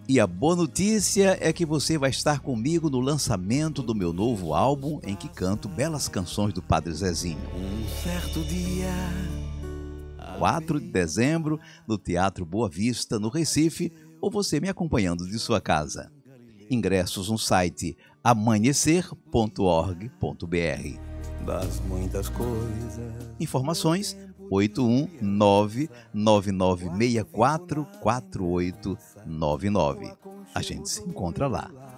E a boa notícia é que você vai estar comigo no lançamento do meu novo álbum, em que canto belas canções do Padre Zezinho. Um certo dia, 4 de dezembro, no Teatro Boa Vista, no Recife, ou você me acompanhando de sua casa. Ingressos no site amanhecer.org.br. das muitas coisas. Informações 819-9964-4899. A gente se encontra lá.